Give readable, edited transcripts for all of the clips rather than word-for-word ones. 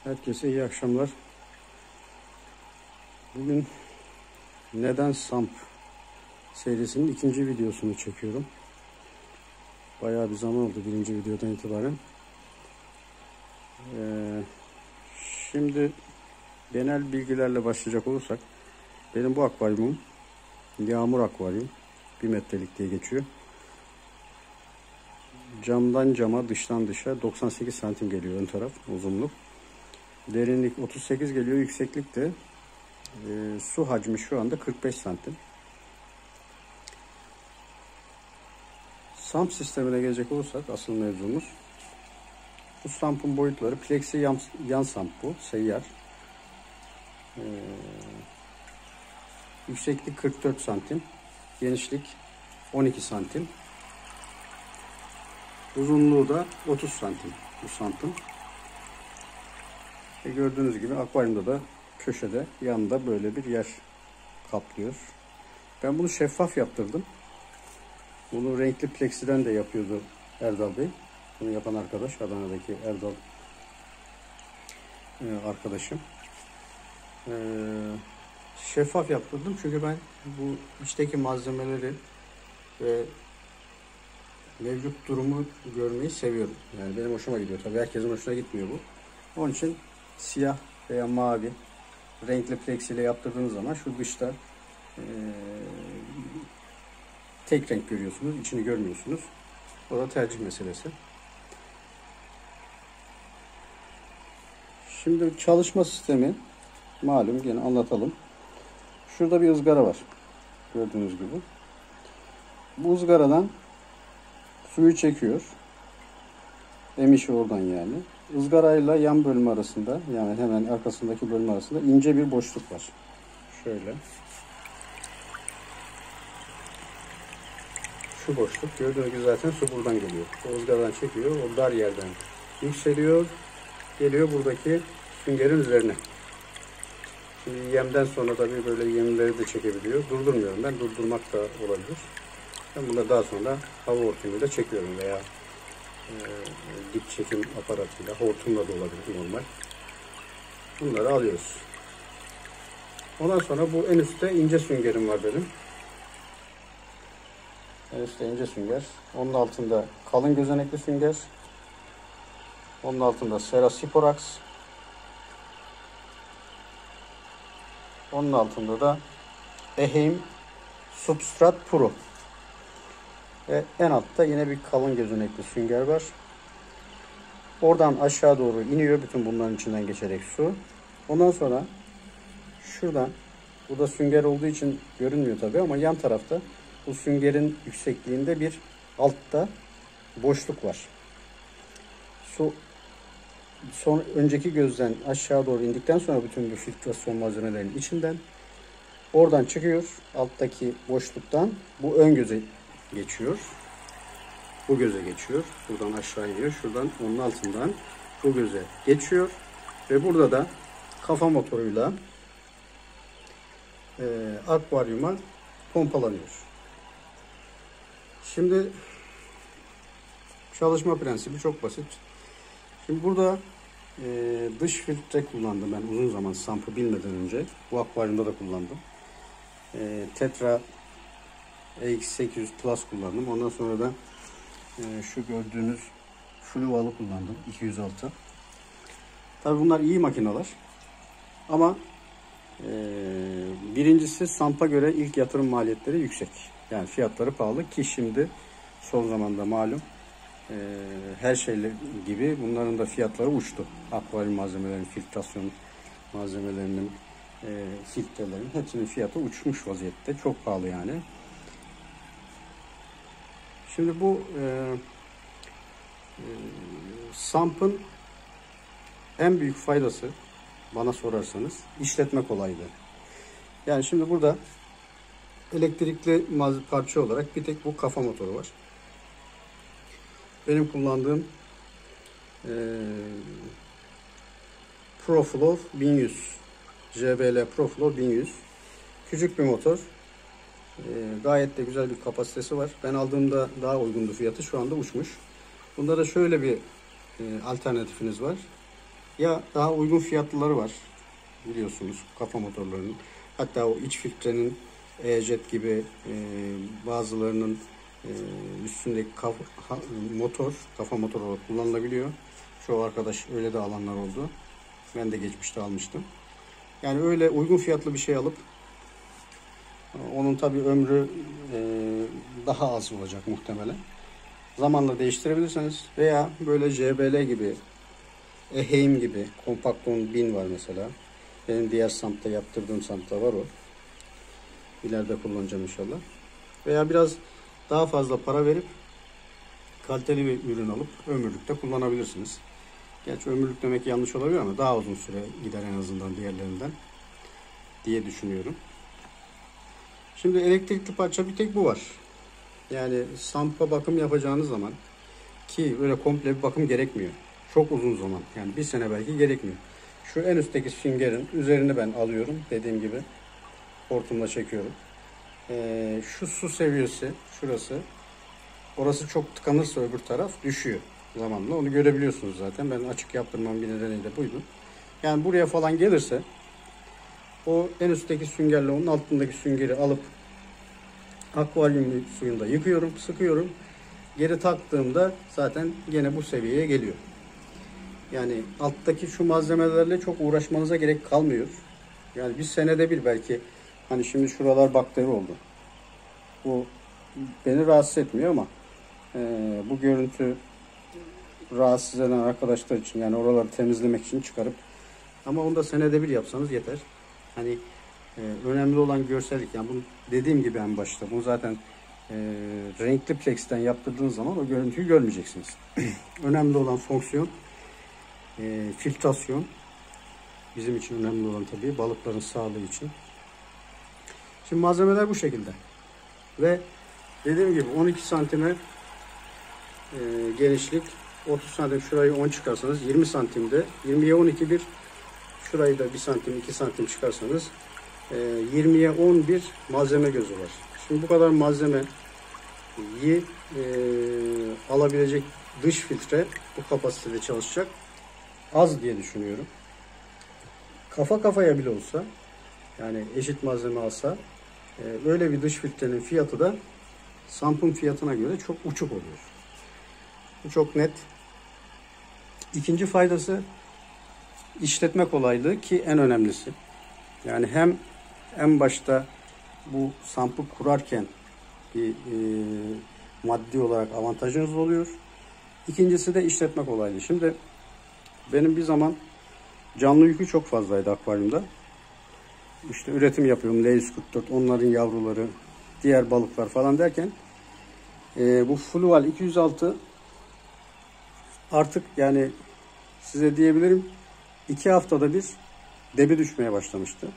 Herkese iyi akşamlar. Bugün Neden Samp serisinin ikinci videosunu çekiyorum. Bayağı bir zaman oldu birinci videodan itibaren. Şimdi genel bilgilerle başlayacak olursak, benim bu akvaryumum yağmur akvaryum. 1 metrelik diye geçiyor. Camdan cama, dıştan dışa 98 santim geliyor ön taraf uzunluk. Derinlik 38 geliyor, yükseklik de su hacmi şu anda 45 santim. Samp sistemine gelecek olursak asıl mevzumuz, bu sampın boyutları plexi yan samp, bu seyyar. Yükseklik 44 santim, genişlik 12 santim, uzunluğu da 30 santim bu sampın. Gördüğünüz gibi akvaryumda da köşede yanında böyle bir yer kaplıyor. Ben bunu şeffaf yaptırdım. Bunu renkli plexiden de yapıyordu Erdal Bey. Bunu yapan arkadaş, Adana'daki Erdal arkadaşım. Şeffaf yaptırdım çünkü ben bu içteki malzemeleri ve mevcut durumu görmeyi seviyorum. Yani benim hoşuma gidiyor. Tabii herkesin hoşuna gitmiyor bu. Onun için siyah veya mavi renkli plexi ile yaptırdığınız zaman şu dışta tek renk görüyorsunuz, içini görmüyorsunuz. O da tercih meselesi. Şimdi çalışma sistemi malum, yine anlatalım. Şurada bir ızgara var. Gördüğünüz gibi. Bu ızgaradan suyu çekiyor. Emişi oradan yani. Izgarayla yan bölme arasında, yani hemen arkasındaki bölme arasında ince bir boşluk var. Şöyle. Şu boşluk. Gördüğünüz gibi zaten su buradan geliyor. O ızgaradan çekiyor. O dar yerden yükseliyor. Geliyor buradaki süngerin üzerine. Şimdi yemden sonra tabii böyle yemleri de çekebiliyor. Durdurmuyorum. Ben durdurmak da olabilir. Ben bunları daha sonra hava hortumuyla çekiyorum veya dip çekim aparatıyla, hortumla da olabilir normal. Bunları alıyoruz. Ondan sonra bu en üstte ince süngerim var benim. En üstte ince sünger. Onun altında kalın gözenekli sünger. Onun altında Cerasiporax. Onun altında da Eheim Substrat Pro. Ve en altta yine bir kalın gözenekli sünger var. Oradan aşağı doğru iniyor bütün bunların içinden geçerek su. Ondan sonra şuradan, bu da sünger olduğu için görünmüyor tabii ama yan tarafta bu süngerin yüksekliğinde bir altta boşluk var. Su önceki gözden aşağı doğru indikten sonra bütün bu filtrasyon malzemelerinin içinden oradan çıkıyor. Alttaki boşluktan bu ön göze geçiyor. Bu göze geçiyor. Buradan aşağı iniyor. Şuradan onun altından bu göze geçiyor. Ve burada da kafa motoruyla akvaryuma pompalanıyor. Şimdi çalışma prensibi çok basit. Şimdi burada dış filtre kullandım ben uzun zaman, sampı bilmeden önce. Bu akvaryumda da kullandım. Tetra EX800 Plus kullandım. Ondan sonra da şu gördüğünüz Fluval'ı kullandım. 206. Tabii bunlar iyi makineler. Ama birincisi sampa göre ilk yatırım maliyetleri yüksek. Yani fiyatları pahalı ki şimdi son zamanda malum her şeyle gibi bunların da fiyatları uçtu. Akvaryum malzemelerinin, filtrasyon malzemelerinin, filtrelerin hepsinin fiyatı uçmuş vaziyette. Çok pahalı yani. Şimdi bu sampın en büyük faydası, bana sorarsanız, işletme kolaylığı. Yani şimdi burada elektrikli parça olarak bir tek bu kafa motoru var. Benim kullandığım ProFlow 1100, JBL ProFlow 1100. Küçük bir motor. Gayet de güzel bir kapasitesi var. Ben aldığımda daha uygundu fiyatı. Şu anda uçmuş. Bunda da şöyle bir alternatifiniz var. Ya daha uygun fiyatlıları var biliyorsunuz kafa motorlarının. Hatta o iç filtrenin E-Jet gibi bazılarının üstündeki motor, kafa motoru olarak kullanılabiliyor. Çoğu arkadaş öyle de alanlar oldu. Ben de geçmişte almıştım. Yani öyle uygun fiyatlı bir şey alıp onun tabii ömrü daha az olacak muhtemelen. Zamanla değiştirebilirsiniz veya böyle JBL gibi, Eheim gibi Kompakton 1000 var mesela. Benim diğer Samp'ta yaptırdığım Samp'ta var o. İleride kullanacağım inşallah. Veya biraz daha fazla para verip kaliteli bir ürün alıp ömürlükte kullanabilirsiniz. Gerçi ömürlük demek yanlış olabilir ama daha uzun süre gider en azından diğerlerinden diye düşünüyorum. Şimdi elektrikli parça bir tek bu var. Yani Samp'a bakım yapacağınız zaman ki öyle komple bir bakım gerekmiyor. Çok uzun zaman yani bir sene belki gerekmiyor. Şu en üstteki süngerin üzerini ben alıyorum dediğim gibi hortumla çekiyorum. Şu su seviyesi şurası. Orası çok tıkanırsa öbür taraf düşüyor zamanla. Onu görebiliyorsunuz zaten. Ben açık yaptırmam bir nedeni de buydu. Yani buraya falan gelirse o en üstteki süngerle onun altındaki süngeri alıp akvaryum suyunda yıkıyorum, sıkıyorum. Geri taktığımda zaten gene bu seviyeye geliyor. Yani alttaki şu malzemelerle çok uğraşmanıza gerek kalmıyor. Yani bir senede bir belki hani şimdi şuralar bakteri oldu. Bu beni rahatsız etmiyor ama bu görüntü rahatsız eden arkadaşlar için yani oraları temizlemek için çıkarıp ama onu da senede bir yapsanız yeter. Hani önemli olan görsellik. Yani bunu dediğim gibi en başta bunu zaten renkli plexten yaptırdığınız zaman o görüntüyü görmeyeceksiniz. Önemli olan fonksiyon, filtrasyon. Bizim için önemli olan tabii balıkların sağlığı için. Şimdi malzemeler bu şekilde. Ve dediğim gibi 12 santime genişlik, 30 santim şurayı 10 çıkarsanız 20 santimde 20'ye 12 bir şurayı da 1 santim 2 santim çıkarsanız 20'ye 11 malzeme gözü var. Şimdi bu kadar malzemeyi alabilecek dış filtre bu kapasitede çalışacak. Az diye düşünüyorum. Kafa kafaya bile olsa yani eşit malzeme alsa böyle bir dış filtrenin fiyatı da Samp'ın fiyatına göre çok uçuk oluyor. Bu çok net. İkinci faydası işletme kolaylığı ki en önemlisi. Yani hem en başta bu Samp'ı kurarken bir maddi olarak avantajınız oluyor. İkincisi de işletme kolaylığı. Şimdi benim bir zaman canlı yükü çok fazlaydı akvaryumda. İşte üretim yapıyorum. L144, onların yavruları, diğer balıklar falan derken bu Fluval 206 artık yani size diyebilirim 2 haftada bir debi düşmeye başlamıştı.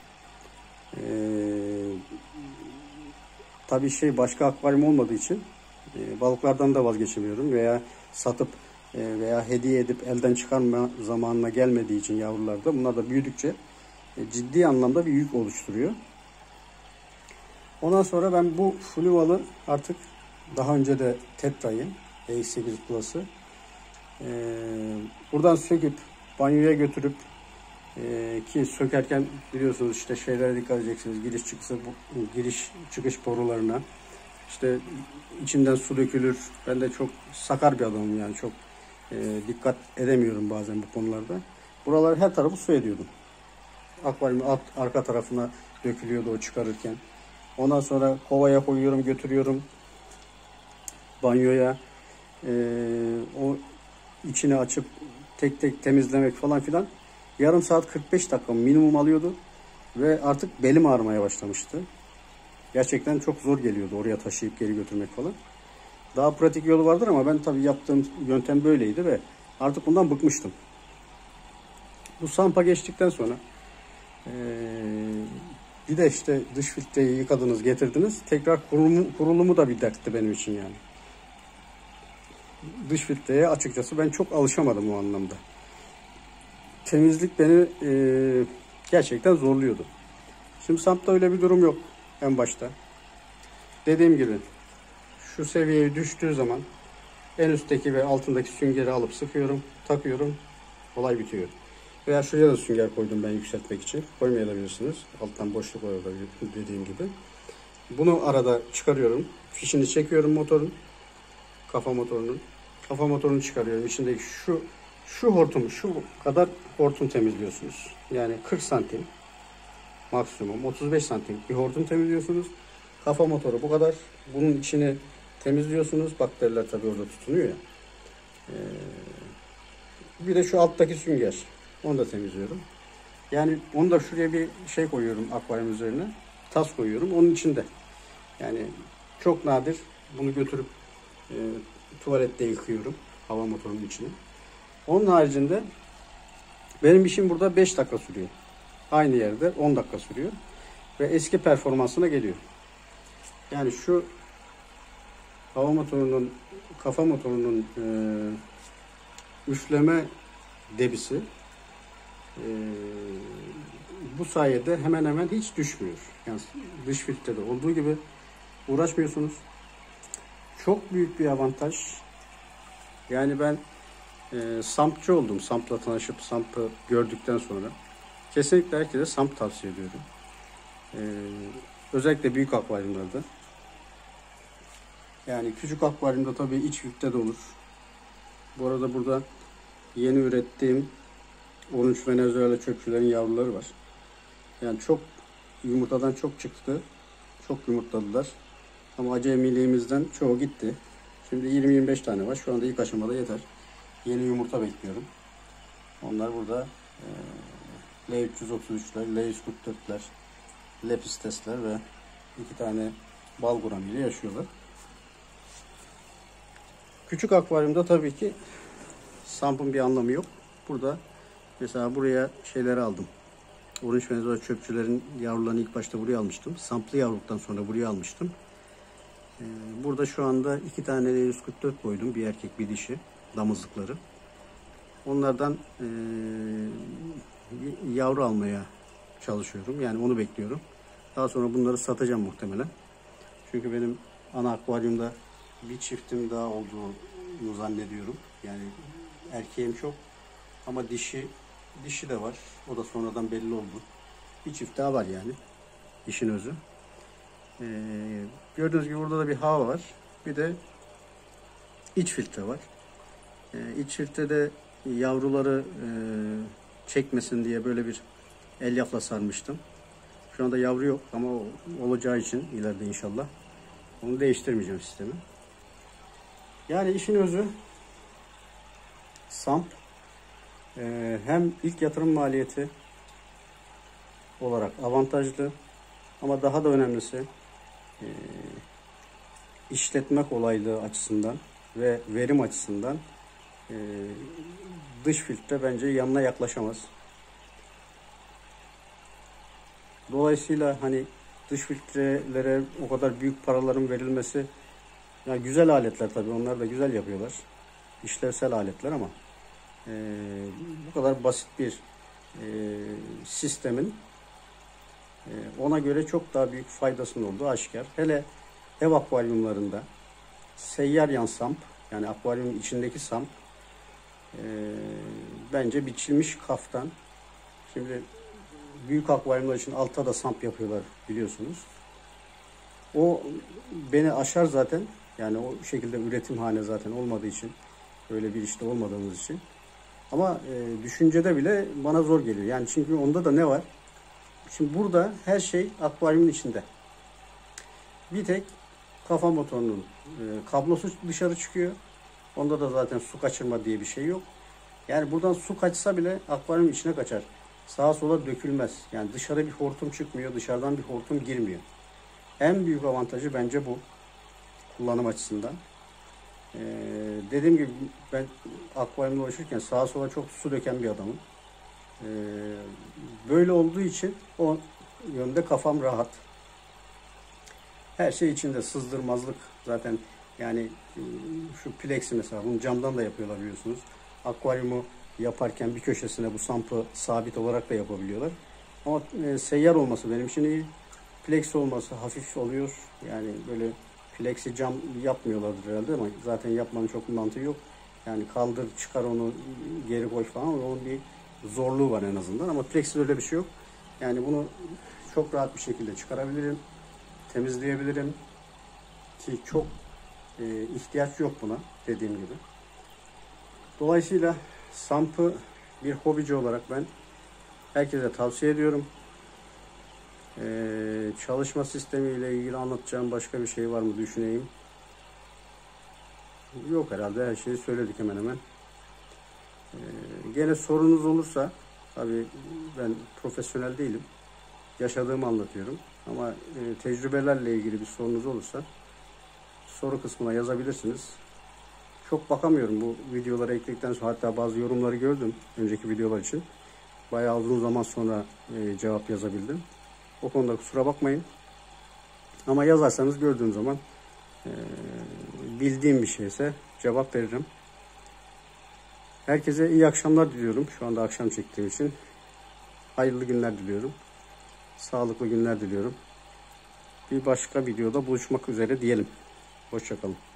Tabii başka akvaryum olmadığı için balıklardan da vazgeçemiyorum veya satıp veya hediye edip elden çıkarma zamanına gelmediği için yavrularda bunlar da büyüdükçe ciddi anlamda bir yük oluşturuyor. Ondan sonra ben bu Fluval'ı artık daha önce de Tetra'yı EX8 Plus'ı buradan söküp banyoya götürüp ki sökerken biliyorsunuz işte şeylere dikkat edeceksiniz. Giriş çıkış borularına işte içinden su dökülür. Ben de çok sakar bir adamım yani çok dikkat edemiyorum bazen bu konularda. Buralar her tarafı su ediyordum. Akvaryumun arka tarafına dökülüyordu o çıkarırken. Ondan sonra kovaya koyuyorum, götürüyorum banyoya. O içini açıp tek tek temizlemek falan filan. Yarım saat 45 dakika minimum alıyordu. Ve artık belim ağrımaya başlamıştı. Gerçekten çok zor geliyordu oraya taşıyıp geri götürmek falan. Daha pratik yolu vardır ama ben tabii yaptığım yöntem böyleydi ve artık bundan bıkmıştım. Bu Samp'a geçtikten sonra bir de işte dış filtreyi yıkadınız, getirdiniz. Tekrar kurulumu da bir dertti benim için yani. Dış filtreye açıkçası ben çok alışamadım o anlamda. Temizlik beni gerçekten zorluyordu. Şimdi Samp'ta öyle bir durum yok en başta. Dediğim gibi şu seviyeye düştüğü zaman en üstteki ve altındaki süngeri alıp sıkıyorum, takıyorum, olay bitiyor. Veya şuraya da sünger koydum ben yükseltmek için. Koymayabilirsiniz. Alttan boşluk var orada dediğim gibi. Bunu arada çıkarıyorum. Fişini çekiyorum motorun. Kafa motorunun. Kafa motorunu çıkarıyorum. İçindeki şu hortumu, şu kadar hortum temizliyorsunuz. Yani 40 santim maksimum 35 santim bir hortum temizliyorsunuz. Kafa motoru bu kadar. Bunun içini temizliyorsunuz. Bakteriler tabii orada tutunuyor ya. Bir de şu alttaki sünger. Onu da temizliyorum. Yani onu da şuraya bir şey koyuyorum akvaryum üzerine. Tas koyuyorum. Onun içinde. Yani çok nadir bunu götürüp tuvalette yıkıyorum. Hava motorunun içine. Onun haricinde benim işim burada 5 dakika sürüyor. Aynı yerde 10 dakika sürüyor. Ve eski performansına geliyor. Yani şu hava motorunun, kafa motorunun üfleme debisi bu sayede hemen hemen hiç düşmüyor. Yani dış filtrede olduğu gibi uğraşmıyorsunuz. Çok büyük bir avantaj. Yani ben SAMP'çı oldum. SAMP'la tanışıp SAMP'ı gördükten sonra kesinlikle herkese SAMP tavsiye ediyorum. Özellikle büyük akvaryumlarda. Yani küçük akvaryumda tabii iç filtre de olur. Bu arada burada yeni ürettiğim 13 Venezuela çöpçülerin yavruları var. Yani çok yumurtadan çok çıktı. Çok yumurtladılar. Ama acemiliğimizden çoğu gitti. Şimdi 20-25 tane var. Şu anda ilk aşamada yeter. Yeni yumurta bekliyorum. Onlar burada L333'ler, L144'ler, Lepistes'ler ve 2 tane balguram ile yaşıyorlar. Küçük akvaryumda tabii ki SAMP'ın bir anlamı yok. Burada mesela buraya şeyleri aldım. 13 Venezuela çöpçülerin yavrularını ilk başta buraya almıştım. SAMP'lı yavruluktan sonra buraya almıştım. Burada şu anda 2 tane L144 koydum. Bir erkek bir dişi. Damızlıkları. Onlardan yavru almaya çalışıyorum. Yani onu bekliyorum. Daha sonra bunları satacağım muhtemelen. Çünkü benim ana akvaryumda bir çiftim daha olduğunu zannediyorum. Yani erkeğim çok ama dişi de var. O da sonradan belli oldu. Bir çift daha var yani. İşin özü. Gördüğünüz gibi burada da bir hava var. Bir de iç filtre var. İç filtrede yavruları çekmesin diye böyle bir elyafla sarmıştım. Şu anda yavru yok ama olacağı için ileride inşallah onu değiştirmeyeceğim sistemi. Yani işin özü SAMP hem ilk yatırım maliyeti olarak avantajlı ama daha da önemlisi işletme kolaylığı açısından ve verim açısından dış filtre bence yanına yaklaşamaz. Dolayısıyla hani dış filtrelere o kadar büyük paraların verilmesi, yani güzel aletler tabii, onlar da güzel yapıyorlar. İşlevsel aletler ama bu kadar basit bir sistemin ona göre çok daha büyük faydasının olduğu aşikar. Hele ev akvaryumlarında seyyar yan SAMP, yani akvaryumun içindeki SAMP bence biçilmiş kaftan. Şimdi büyük akvaryumlar için altta da SAMP yapıyorlar biliyorsunuz. O beni aşar zaten. Yani o şekilde üretim hane zaten olmadığı için, öyle bir işte olmadığımız için. Ama düşüncede bile bana zor geliyor. Yani çünkü onda da ne var? Şimdi burada her şey akvaryumun içinde. Bir tek kafa motorunun kablosu dışarı çıkıyor. Onda da zaten su kaçırma diye bir şey yok. Yani buradan su kaçsa bile akvaryumun içine kaçar. Sağa sola dökülmez. Yani dışarı bir hortum çıkmıyor, dışarıdan bir hortum girmiyor. En büyük avantajı bence bu. Kullanım açısından. Dediğim gibi ben akvaryumda uğraşırken sağa sola çok su döken bir adamım. Böyle olduğu için o yönde kafam rahat. Her şey içinde, sızdırmazlık zaten, yani şu plexi mesela, bunu camdan da yapıyorlar biliyorsunuz. Akvaryumu yaparken bir köşesine bu sampı sabit olarak da yapabiliyorlar. Ama seyyar olması benim için iyi. Plexi olması hafif oluyor. Yani böyle plexi cam yapmıyorlardır herhalde ama zaten yapmanın çok bir mantığı yok. Yani kaldır, çıkar onu, geri koy falan. Onun bir zorluğu var en azından, ama Plex'te öyle bir şey yok. Yani bunu çok rahat bir şekilde çıkarabilirim, temizleyebilirim ki çok ihtiyaç yok buna, dediğim gibi. Dolayısıyla Sump'ı bir hobici olarak ben herkese tavsiye ediyorum. Çalışma sistemiyle ilgili anlatacağım başka bir şey var mı düşüneyim. Yok herhalde, her şeyi söyledik hemen hemen. Gene sorunuz olursa, tabii ben profesyonel değilim. Yaşadığımı anlatıyorum. Ama tecrübelerle ilgili bir sorunuz olursa soru kısmına yazabilirsiniz. Çok bakamıyorum bu videoları ekledikten sonra, hatta bazı yorumları gördüm önceki videolar için. Bayağı uzun zaman sonra cevap yazabildim. O konuda kusura bakmayın. Ama yazarsanız gördüğüm zaman bildiğim bir şeyse cevap veririm. Herkese iyi akşamlar diliyorum. Şu anda akşam çektiğim için. Hayırlı günler diliyorum. Sağlıklı günler diliyorum. Bir başka videoda buluşmak üzere diyelim. Hoşça kalın.